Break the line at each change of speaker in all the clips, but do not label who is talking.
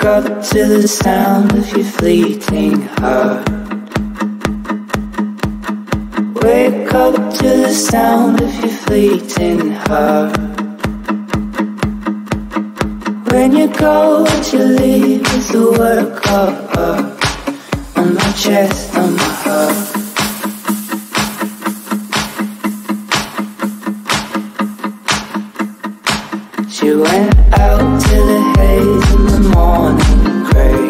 up to the sound of your fleeting heart. Wake up to the sound of your fleeting heart. When you go, what you leave is the word I caught up on my chest, on my heart. She went out to the haze in the morning grey.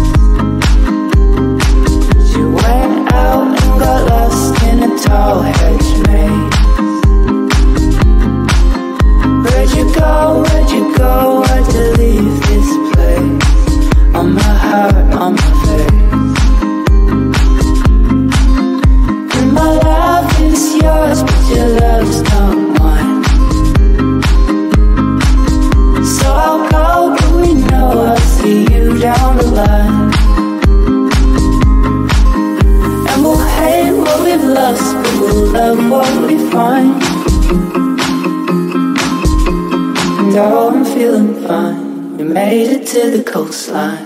She went out and got lost in a tall hedge maze. Where'd you go, where'd you go, why'd you leave this place? On my heart, on my face. And my love is yours, but your love's not mine. So I'll go, but we know I'll see you down the line. And we'll hate what we've lost, but we'll love what we find. And oh, I'm feeling fine. We made it to the coastline.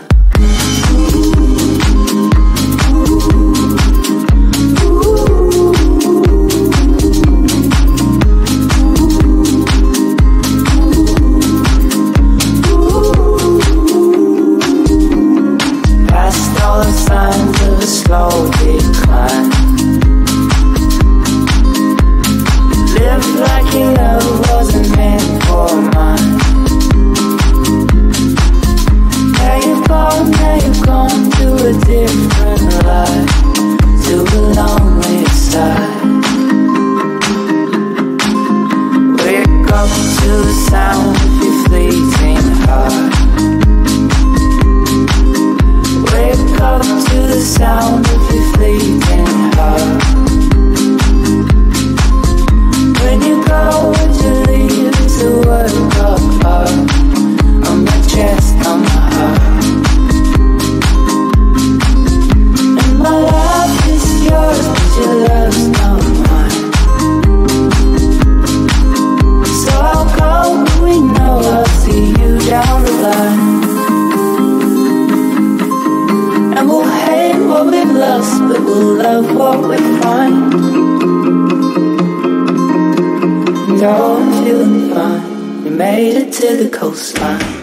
Signs of a slow decline. Live like your love wasn't meant for mine. Now you've gone to a different life, to a lonely side. Wake up to the sound of your fleeting heart. Wake up to the sound of your fleeting heart. When you go, what you leave is the word of heart on my chest, on my heart. And my life is yours, but your love's not mine. So I'll go, but we know I'll see you down the line. And we'll hate what we've lost, but we'll love what we find. And oh, I'm feeling fine. We made it to the coastline.